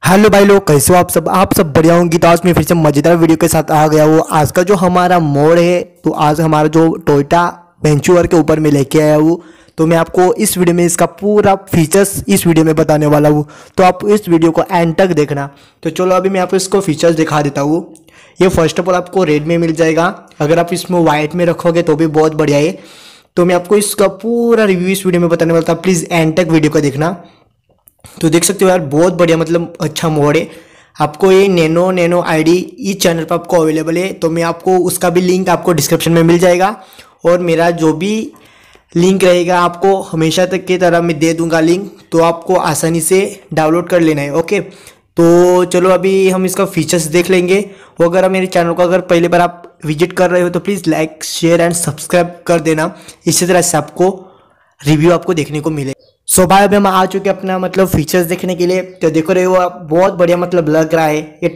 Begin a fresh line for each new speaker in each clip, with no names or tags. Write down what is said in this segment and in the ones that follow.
Hello भाई लोग, कैसे हो आप सब बढ़िया होंगी। तो आज मैं फिर से मजेदार वीडियो के साथ आ गया हूँ। आज का जो हमारा मोड है, तो आज हमारा जो टोयोटा वेंचुर के ऊपर मैं लेके आया हूँ। तो मैं आपको इस वीडियो में इसका पूरा फीचर्स इस वीडियो में बताने वाला हूँ। तो आप इस वीडियो को एंड तक देखना। तो चलो अभी मैं आपको इसको फीचर्स दिखा देता हूँ। ये फर्स्ट ऑफ ऑल आपको रेड में मिल जाएगा। अगर आप इसमें वाइट में रखोगे तो भी बहुत बढ़िया है। तो मैं आपको इसका पूरा रिव्यू इस वीडियो में बताने वाला था। प्लीज़ एंड तक वीडियो को देखना। तो देख सकते हो यार, बहुत बढ़िया मतलब अच्छा मोड है। आपको ये नैनो आईडी इस चैनल पर आपको अवेलेबल है। तो मैं आपको उसका भी लिंक आपको डिस्क्रिप्शन में मिल जाएगा। और मेरा जो भी लिंक रहेगा आपको हमेशा तक की तरह मैं दे दूंगा लिंक। तो आपको आसानी से डाउनलोड कर लेना है। ओके, तो चलो अभी हम इसका फीचर्स देख लेंगे। और अगर मेरे चैनल को अगर पहली बार आप विजिट कर रहे हो तो please like share and subscribe कर देना। इसी तरह से आपको रिव्यू आपको देखने को मिले। सो भाई अभी हम आ चुके अपना मतलब फीचर्स देखने के लिए। तो देखो रहे हो आप, बहुत बढ़िया मतलब लग रहा है। ये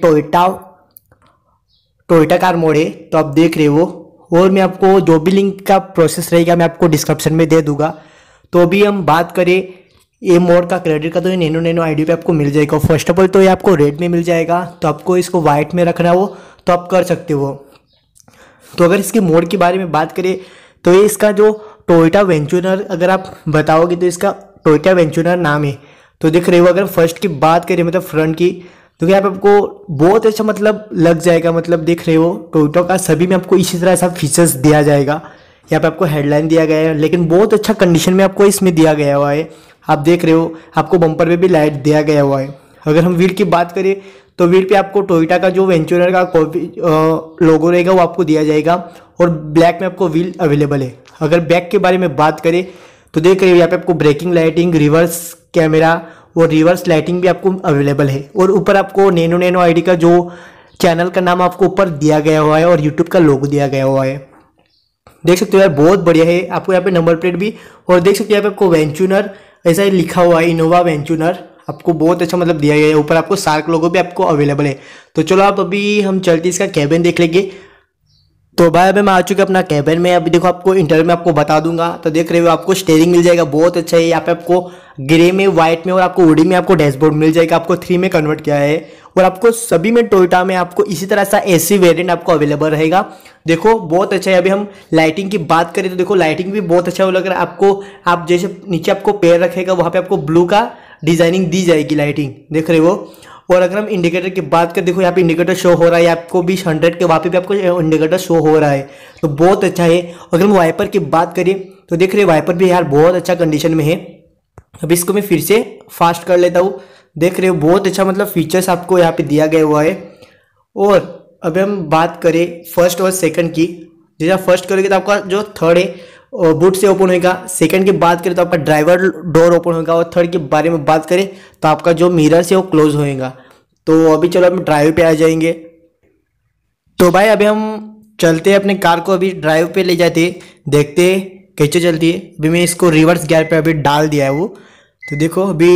टोयोटा कार मोड है, तो आप देख रहे हो। और मैं आपको जो भी लिंक का प्रोसेस रहेगा मैं आपको डिस्क्रिप्शन में दे दूंगा। तो अभी हम बात करें ये मोड का क्रेडिट का, तो ये नैनो आईडी पे आपको मिल जाएगा। फर्स्ट ऑफ ऑल तो ये आपको रेड में मिल जाएगा। तो आपको इसको वाइट में रखना हो तो आप कर सकते हो। तो अगर इसके मोड के बारे में बात करें तो ये इसका जो टोयोटा वेंचुरर अगर आप बताओगे तो इसका टोयोटा वेंचुरर नाम है। तो देख रहे हो, अगर फर्स्ट की बात करें मतलब फ्रंट की, तो यहाँ पे आपको बहुत अच्छा मतलब लग जाएगा। मतलब देख रहे हो टोयोटा का सभी में आपको इसी तरह ऐसा फीचर्स दिया जाएगा। यहाँ पे आपको हेडलाइन दिया गया है, लेकिन बहुत अच्छा कंडीशन में आपको इसमें दिया गया हुआ है। आप देख रहे हो आपको बम्पर पे भी लाइट दिया गया हुआ है। अगर हम व्हील की बात करें तो व्हील पे आपको टोयोटा का जो वेंचुरर का लोगो रहेगा वो आपको दिया जाएगा। और ब्लैक में आपको व्हील अवेलेबल है। अगर बैक के बारे में बात करें तो देख रहे हो यहाँ पे आपको ब्रेकिंग लाइटिंग, रिवर्स कैमरा और रिवर्स लाइटिंग भी आपको अवेलेबल है। और ऊपर आपको नैनो आईडी का जो चैनल का नाम आपको ऊपर दिया गया हुआ है और यूट्यूब का लोगो दिया गया हुआ है। देख सकते हो यार, बहुत बढ़िया है। आपको यहाँ पे नंबर प्लेट भी, और देख सकते हो यहाँ पे आपको वेंचुनर ऐसा ही लिखा हुआ है, इनोवा वेंचुनर आपको बहुत अच्छा मतलब दिया गया है। ऊपर आपको सार्क लोगो भी आपको अवेलेबल है। तो चलो आप अभी हम चलते इसका कैबिन देख लेंगे। तो भाई अभी मैं आ चुके अपना कैबिन में। अभी देखो आपको इंटरव्यू में आपको बता दूंगा। तो देख रहे हो आपको स्टेयरिंग मिल जाएगा, बहुत अच्छा है। यहाँ पे आपको ग्रे में, व्हाइट में और आपको वुडी में आपको डैशबोर्ड मिल जाएगा। आपको 3 में कन्वर्ट किया है। और आपको सभी में टोयोटा में आपको इसी तरह सा एसी वेरिएंट आपको अवेलेबल रहेगा। देखो बहुत अच्छा है। अभी हम लाइटिंग की बात करें तो देखो लाइटिंग भी बहुत अच्छा लग रहा है आपको। आप जैसे नीचे आपको पैर रखेगा वहाँ पे आपको ब्लू का डिजाइनिंग दी जाएगी लाइटिंग, देख रहे हो। और अगर हम इंडिकेटर की बात करें, देखो यहाँ पे इंडिकेटर शो हो रहा है आपको भी 100 के, वहाँ पे भी आपको इंडिकेटर शो हो रहा है। तो बहुत अच्छा है। अगर हम वाइपर की बात करें तो देख रहे हैं वाइपर भी यार बहुत अच्छा कंडीशन में है। अब इसको मैं फिर से फास्ट कर लेता हूँ। देख रहे हो बहुत अच्छा मतलब फीचर्स आपको यहाँ पे दिया गया हुआ है। और अभी हम बात करें फर्स्ट और सेकंड की, जैसे आप फर्स्ट करोगे तो आपका जो थर्ड है बूट से ओपन होगा। सेकंड की बात करें तो आपका ड्राइवर डोर ओपन होगा। और थर्ड के बारे में बात करें तो आपका जो मिरर से वो क्लोज होएगा। तो अभी चलो हम ड्राइव पे आ जाएंगे। तो भाई अभी हम चलते हैं अपने कार को, अभी ड्राइव पे ले जाते, देखते कैसे चलती है। अभी मैं इसको रिवर्स गियर पे अभी डाल दिया है वो। तो देखो अभी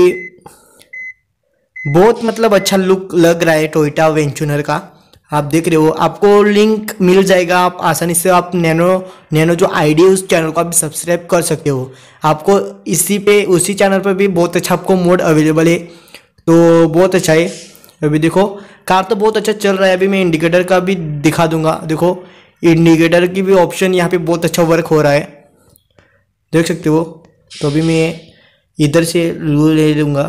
बहुत मतलब अच्छा लुक लग रहा है टोयोटा वेंचुनर का। आप देख रहे हो आपको लिंक मिल जाएगा। आप आसानी से आप नैनो जो आईडी है उस चैनल को आप सब्सक्राइब कर सकते हो। आपको इसी पे उसी चैनल पर भी बहुत अच्छा आपको मोड अवेलेबल है। तो बहुत अच्छा है। अभी देखो कार तो बहुत अच्छा चल रहा है। अभी मैं इंडिकेटर का भी दिखा दूंगा। देखो इंडिकेटर की भी ऑप्शन यहाँ पे बहुत अच्छा वर्क हो रहा है, देख सकते हो। तो अभी मैं इधर से ले लूँगा।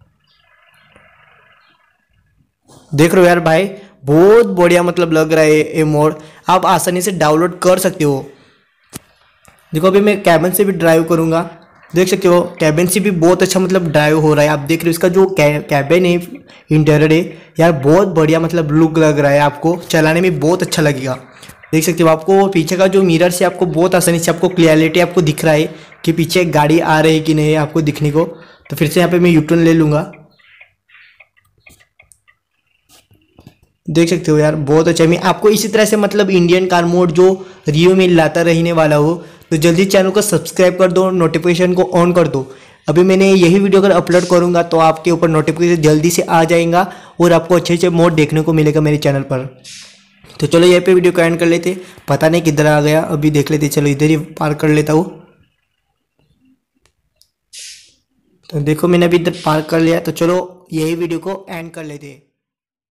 देख रहे हो यार भाई, बहुत बढ़िया मतलब लग रहा है ये मोड। आप आसानी से डाउनलोड कर सकते हो। देखो अभी मैं कैबिन से भी ड्राइव करूंगा। देख सकते हो कैबिन से भी बहुत अच्छा मतलब ड्राइव हो रहा है। आप देख रहे हो इसका जो कैबिन है, इंटीरियर है यार, बहुत बढ़िया मतलब लुक लग रहा है। आपको चलाने में बहुत अच्छा लगेगा। देख सकते हो आपको पीछे का जो मिरर से आपको बहुत आसानी से आपको क्लियरिटी आपको दिख रहा है कि पीछे एक गाड़ी आ रही है कि नहीं आपको दिखने को। तो फिर से यहाँ पे मैं यूटर्न ले लूँगा। देख सकते हो यार बहुत अच्छा। मैं आपको इसी तरह से मतलब इंडियन कार मोड जो रिव्यू में लाता रहने वाला हो। तो जल्दी चैनल को सब्सक्राइब कर दो, नोटिफिकेशन को ऑन कर दो। अभी मैंने यही वीडियो अगर अपलोड करूंगा तो आपके ऊपर नोटिफिकेशन जल्दी से आ जाएगा और आपको अच्छे अच्छे मोड देखने को मिलेगा मेरे चैनल पर। तो चलो यहीं पे वीडियो को एंड कर लेते। पता नहीं किधर आ गया, अभी देख लेते। चलो इधर ही पार कर लेता हूँ। तो देखो मैंने अभी इधर पार कर लिया। तो चलो यही वीडियो को एंड कर लेते हैं।